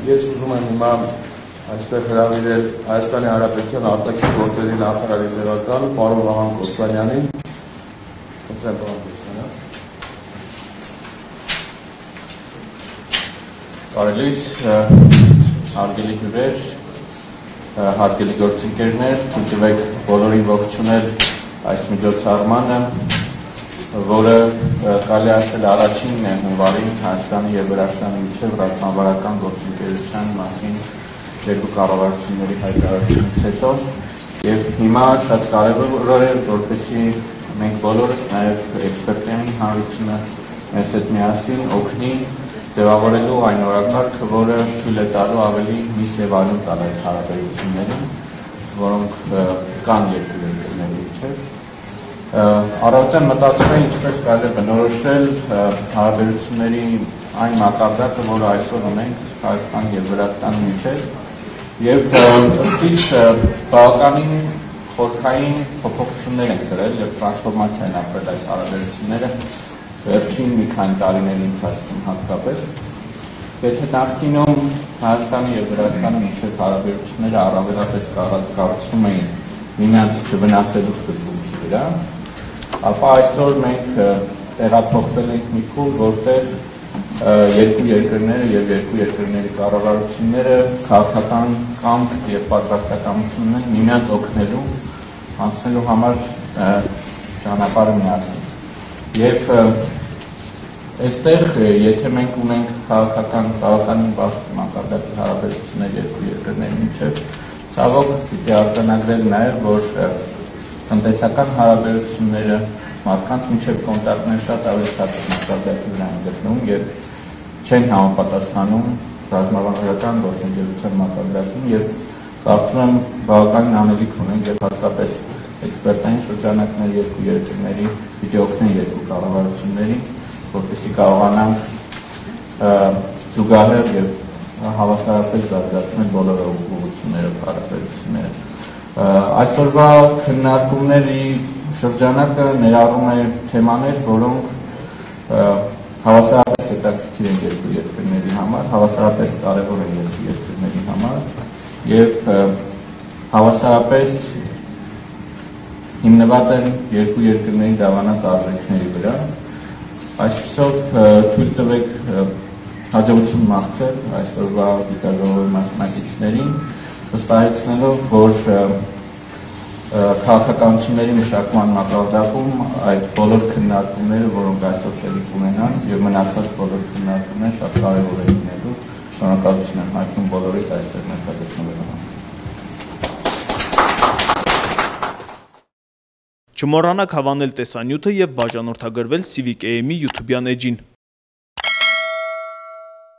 Ես ուզում եմ հիմա այստեղ հրավիրել Հայաստանի Հանրապետության արտաքին գործերի նախարարի տեղակալ պարոն Վահան Կոստանյանին։ Խնդրեմ պարոն Կոստանյան։ Բարելիս, հարգելի հյուրեր, հարգելի գործընկերներ, թույլ տվեք բոլորին ողջունել այս միջոցառմանը, որը կարելի ասել առաջինն է հունվարին Հայաստանի և Վրաստանի միջև ռազմավարական գործընկերության մասին երկու կառավարությունների հայտարարությունից հետո և հիմա շատ կարևոր է, որպեսզի մենք բոլորս, նաև էքսպերտային հանրությունը մեզ հետ միասին օգնի ձևավորելու այն օրակարգը, որը թույլ է տալու ավելի միս և արյուն տալ այս հարաբերություններին, որոնք կան երկու երկրների միջև։ Առավոտյան մտածում է ինչպես կարելի է բնորոշել հարաբերությունների այն մակարդակը, որը այսօր ունենք Հայաստանի և Վրաստանի միջև, և ըստ բավականին խորքային փոփոխություններ են կրել և տրանսֆորմացիա են ապրել այս հարաբերությունները վերջին մի քանի տարիների ընթացքում հատկապես։ Եթե նախկինում Հայաստանի և Վրաստանի միջև հարաբերությունները առավելապես կառուցվում էին միմյանց չվնասելու սկզբունքի վրա, ապա այսօր մենք տեղափոխվել ենք մի փուլ, որտեղ երկու երկրները և երկու երկրների կառավարությունները քաղաքական կամք և պատրաստակամություն ունեն միմյանց օգնելու, անցնելու համար ճանապարհը միասին։ Եվ այստեղ, եթե մենք ունենք քաղաքական բավականին բարձր մակարդակի հարաբերություններ երկու երկրների միջև, ցավոք պիտի արձանագրել նաև, որ տնտեսական հարաբերությունները մարդկանց միջև կոնտակտներ շատ ավելի ցածր մակարդակի վրա են գտնվում և չեն համապատասխանում ռազմավարական գործընկերության մակարդակին և կարծում եմ բավականին անելիք ունենք և հատկապես էքսպերտային շրջանակներ երկու երկրների պիտի օգնեն երկու կառավարություններին, որպեսզի կարողանանք զուգահեռ և հավասարապես զարգացնել բոլոր ուղղությունները, հարաբերությունները։ Այսօրվա քննարկումների շրջանակը ներառում է թեմաներ, որոնք հավասարապես հետաքրքիր են երկու երկրների համար, հավասարապես կարևոր են երկու երկրների համար և հավասարապես հիմնված են երկու երկրների դավանած արժեքների վրա։ Այսպիսով թույլ տվեք հաջողություն մաղթել այսօրվա գիտաժողովի մասնակիցներին, վստահեցնելով, որ քաղաքականությունների մշակման մակարդակում այդ բոլոր քննարկումները, որոնք այսօր տեղի կունենան և մնացած բոլոր քննարկումները շատ կարևոր են լինելու, շնորհակալություն եմ հայտնում բոլորիդ այստեղ ներկայացնելու համար։ Չմոռանաք հավանել տեսանյութը և բաժանորդագրվել Civic AM-ի YouTube-յան էջին։